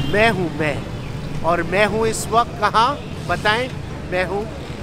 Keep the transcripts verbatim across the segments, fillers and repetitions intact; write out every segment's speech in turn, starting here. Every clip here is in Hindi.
मैं हूँ मैं, और मैं हूँ इस वक्त कहाँ बताएं? मैं हूँ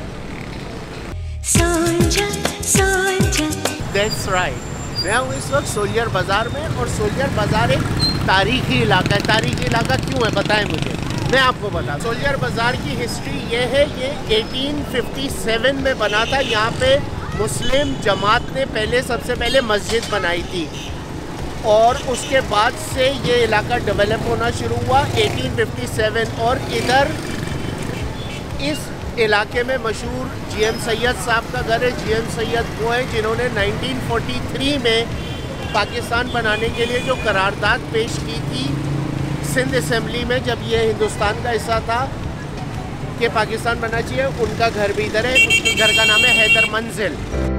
That's right, मैं हूँ इस वक्त सोलियर बाज़ार में, और सोलियर बाज़ार एक तारीखी इलाका है। तारीखी इलाका क्यों है बताएं मुझे, मैं आपको बता। सोलियर बाज़ार की हिस्ट्री ये है, ये अठारह सौ सत्तावन में बना था। यहाँ पे मुस्लिम जमात ने पहले सबसे पहले मस्जिद बनाई थी, और उसके बाद से ये इलाका डेवलप होना शुरू हुआ अठारह सौ सत्तावन। और इधर इस इलाके में मशहूर जी एम सैयद साहब का घर है। जी एम सैयद वो हैं जिन्होंने उन्नीस सौ तैंतालीस में पाकिस्तान बनाने के लिए जो करारदाद पेश की थी सिंध असेंबली में, जब ये हिंदुस्तान का हिस्सा था कि पाकिस्तान बनना चाहिए। उनका घर भी इधर है, उसके घर का नाम है हैदर मंजिल।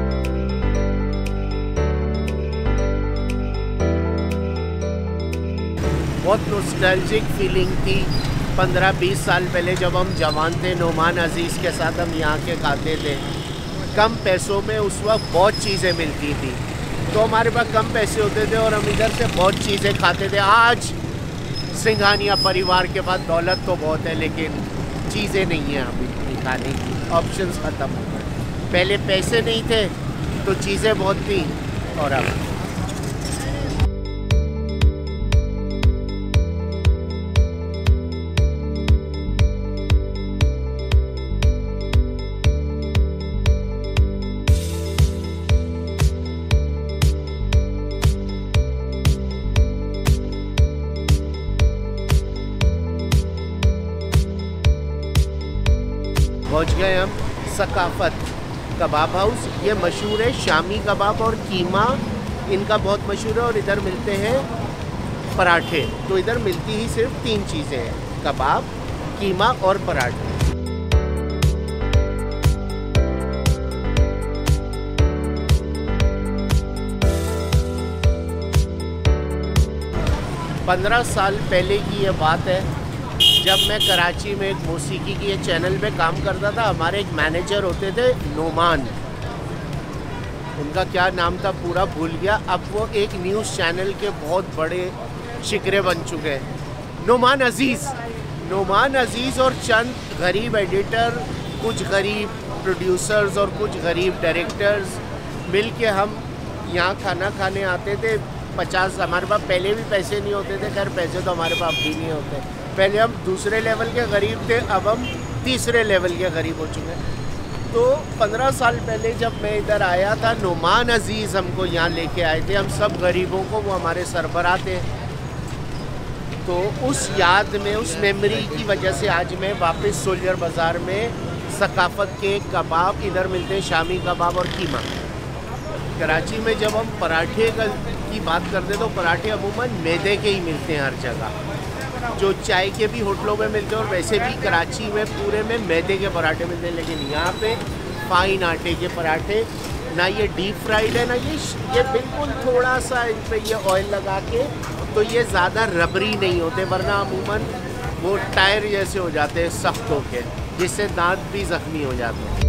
बहुत नॉस्टैल्जिक फीलिंग थी पंद्रह बीस साल पहले जब हम जवान थे। नोमान अजीज़ के साथ हम यहाँ के खाते थे। कम पैसों में उस वक्त बहुत चीज़ें मिलती थी, तो हमारे पास कम पैसे होते थे और हम इधर से बहुत चीज़ें खाते थे। आज सिंघानिया परिवार के पास दौलत तो बहुत है, लेकिन चीज़ें नहीं हैं अभी खाने की, ऑप्शंस ख़त्म हो गए। पहले पैसे नहीं थे तो चीज़ें बहुत थी, और अब पहुँच गए हम सकाफत कबाब हाउस। ये मशहूर है, शामी कबाब और कीमा इनका बहुत मशहूर है, और इधर मिलते हैं पराठे। तो इधर मिलती ही सिर्फ तीन चीज़ें हैं, कबाब, कीमा और पराठे। पंद्रह साल पहले की ये बात है, जब मैं कराची में एक मौसीकी की चैनल पे काम करता था। हमारे एक मैनेजर होते थे नोमान, उनका क्या नाम था पूरा भूल गया। अब वो एक न्यूज़ चैनल के बहुत बड़े शिकरे बन चुके हैं। नोमान अजीज़ नोमान अजीज़ और चंद गरीब एडिटर, कुछ गरीब प्रोड्यूसर्स और कुछ गरीब डायरेक्टर्स मिल के हम यहाँ खाना खाने आते थे। पचास हमारे पास पहले भी पैसे नहीं होते थे, खैर पैसे तो हमारे पास भी नहीं होते। पहले हम दूसरे लेवल के गरीब थे, अब हम तीसरे लेवल के गरीब हो चुके हैं। तो पंद्रह साल पहले जब मैं इधर आया था, नोमान अजीज़ हमको यहाँ लेके आए थे। हम सब गरीबों को, वो हमारे सरबराह थे। तो उस याद में, उस मेमोरी की वजह से आज मैं वापस सोलियर बाज़ार में सकाफत के कबाब इधर मिलते हैं, शामी कबाब और कीमा। कराची में जब हम पराठे की बात करते तो पराठे अमूमन मैदे के ही मिलते हैं हर जगह, जो चाय के भी होटलों में मिलते हैं, और वैसे भी कराची में पूरे में मैदे के पराठे मिलते हैं। लेकिन यहाँ पे फाइन आटे के पराठे, ना ये डीप फ्राइड है, ना ये ये बिल्कुल थोड़ा सा इन पर ये ऑयल लगा के, तो ये ज़्यादा रबरी नहीं होते, वरना अमूमन वो टायर जैसे हो जाते हैं सख्त होके, जिससे दांत भी ज़ख्मी हो जाते हैं।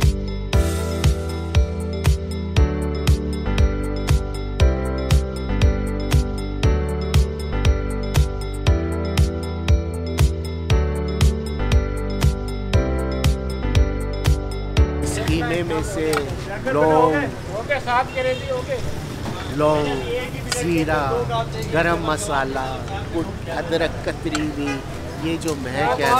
कीमे में से लौंग लौंग ज़ीरा, गरम मसाला, अदरक कतरीनी, ये जो महक है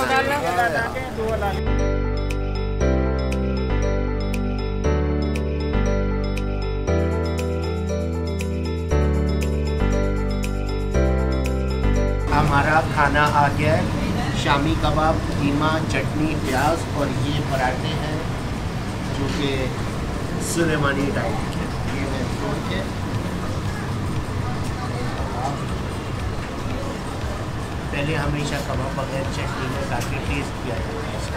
हमारा खाना आ गया है। शामी कबाब, कीमा, चटनी, प्याज, और ये पराठे हैं जो कि सुलेमानी टाइप के। ये मैं छोड़ के पहले हमेशा कबाब बगैर चटनी में ताकि टेस्ट किया जाए इसका।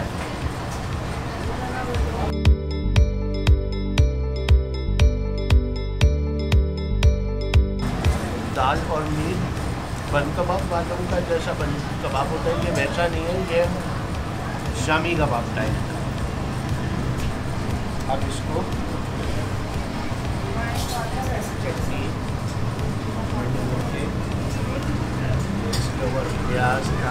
दाल और मीट बन कबाब वालों का जैसा बन कबाब होता है, ये वैसा नहीं है, ये शामी कबाब टाइप। अब इसको चटनी इसके और प्याज था।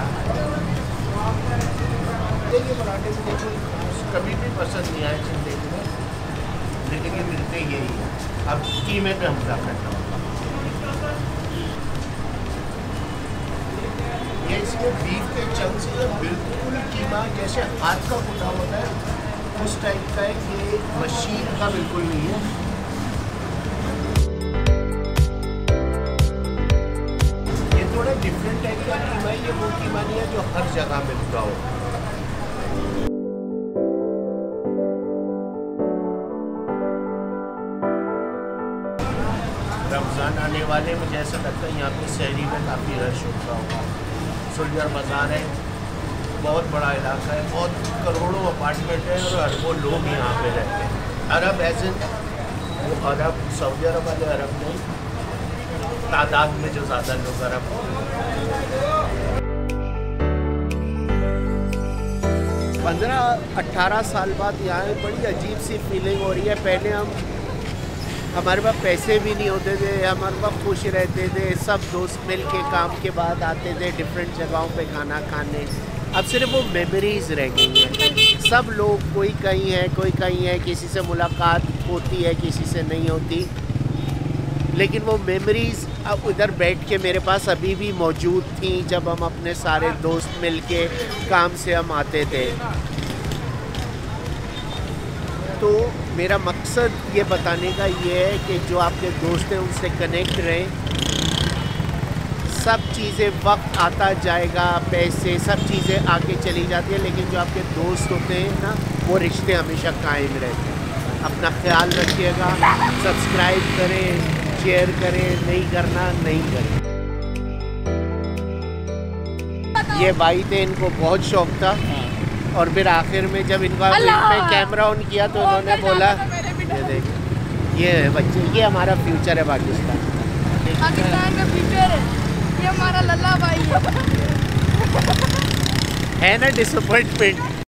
ये पराठे मुझे कोई कभी भी पसंद नहीं आए जिंदगी में, लेकिन ये मिलते यही है। अब कीमे पे हमला करना होगा। ये इसमें बीफ के चंक से ये बिल्कुल कीमा जैसे हाथ का कुटा होता है उस टाइप का है, ये मशीन का बिल्कुल नहीं है। ये थोड़ा डिफरेंट टाइप का कीमा है, ये वो कीमा नहीं है जो हर जगह मिलता हो। रमज़ान आने वाले, मुझे ऐसा लगता है यहाँ पे शहरी में काफ़ी रश होता होगा। सुल्जर बाज़ार है, बहुत बड़ा इलाका है, बहुत करोड़ों अपार्टमेंट है और अरबों लोग यहाँ पे रहते हैं। अरब एज इन वो अरब सऊदी अरब वाले अरब नहीं, तादाद में जो ज़्यादा लोग अरब। पंद्रह अट्ठारह साल बाद यहाँ बड़ी अजीब सी फीलिंग हो रही है। पहले हम हमारे पास पैसे भी नहीं होते थे, हमारे पास खुश रहते थे, सब दोस्त मिल के काम के बाद आते थे डिफरेंट जगहों पे खाना खाने। अब सिर्फ वो मेमोरीज़ रह गई हैं। सब लोग कोई कहीं है कोई कहीं है, किसी से मुलाकात होती है किसी से नहीं होती, लेकिन वो मेमोरीज़ अब उधर बैठ के मेरे पास अभी भी मौजूद थी जब हम अपने सारे दोस्त मिल के काम से हम आते थे। तो मेरा मकसद ये बताने का ये है कि जो आपके दोस्त हैं उनसे कनेक्ट रहें। सब चीज़ें वक्त आता जाएगा, पैसे सब चीज़ें आके चली जाती है, लेकिन जो आपके दोस्त होते हैं ना वो रिश्ते हमेशा कायम रहते हैं। अपना ख्याल रखिएगा, सब्सक्राइब करें, शेयर करें, नहीं करना नहीं करें। ये भाई थे, इनको बहुत शौक था और फिर आखिर में जब इनका पे कैमरा ऑन किया तो इन्होंने बोला ये देखिए ये है बच्चे, ये हमारा फ्यूचर है पाकिस्तान पाकिस्तान का फ्यूचर है, ये हमारा लल्ला भाई है। है ना डिसअपॉइंटमेंट।